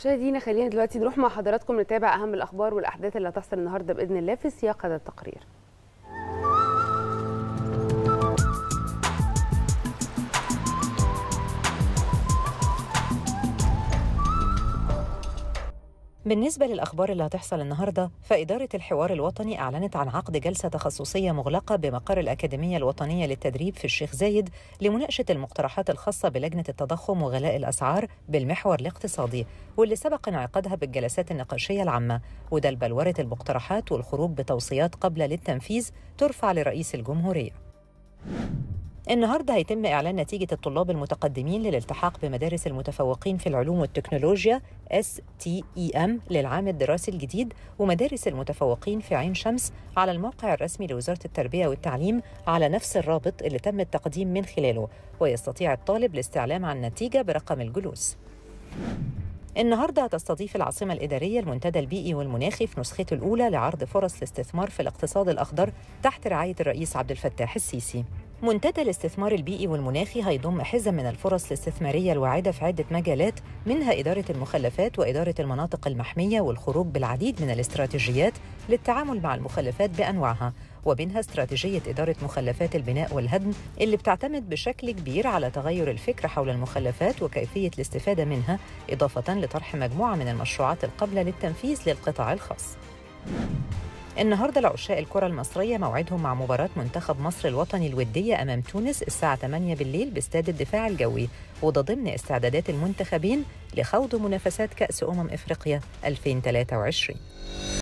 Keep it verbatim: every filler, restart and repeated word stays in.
مشاهدينا خلينا دلوقتي نروح مع حضراتكم نتابع أهم الأخبار والأحداث اللي هتحصل النهارده بإذن الله في سياق هذا التقرير. بالنسبة للأخبار اللي هتحصل النهاردة، فإدارة الحوار الوطني أعلنت عن عقد جلسة تخصصية مغلقة بمقر الأكاديمية الوطنية للتدريب في الشيخ زايد لمناقشة المقترحات الخاصة بلجنة التضخم وغلاء الأسعار بالمحور الاقتصادي، واللي سبق انعقادها بالجلسات النقاشية العامة، وده لبلورة المقترحات والخروج بتوصيات قابلة للتنفيذ ترفع لرئيس الجمهورية. النهارده هيتم إعلان نتيجة الطلاب المتقدمين للالتحاق بمدارس المتفوقين في العلوم والتكنولوجيا إس تي إي إم للعام الدراسي الجديد ومدارس المتفوقين في عين شمس على الموقع الرسمي لوزارة التربية والتعليم على نفس الرابط اللي تم التقديم من خلاله، ويستطيع الطالب الاستعلام عن النتيجة برقم الجلوس. النهارده هتستضيف العاصمة الإدارية المنتدى البيئي والمناخي في نسخته الأولى لعرض فرص الاستثمار في الاقتصاد الأخضر تحت رعاية الرئيس عبد الفتاح السيسي. منتدى الاستثمار البيئي والمناخي هيضم حزم من الفرص الاستثمارية الواعدة في عدة مجالات، منها إدارة المخلفات وإدارة المناطق المحمية والخروج بالعديد من الاستراتيجيات للتعامل مع المخلفات بأنواعها، وبينها استراتيجية إدارة مخلفات البناء والهدم اللي بتعتمد بشكل كبير على تغير الفكر حول المخلفات وكيفية الاستفادة منها، إضافة لطرح مجموعة من المشروعات القابلة للتنفيذ للقطاع الخاص. النهارده لعشاق الكرة المصرية موعدهم مع مباراة منتخب مصر الوطني الودية أمام تونس الساعة ثمانية بالليل باستاد الدفاع الجوي، وده ضمن استعدادات المنتخبين لخوض منافسات كأس أمم إفريقيا ألفين وثلاثة وعشرين.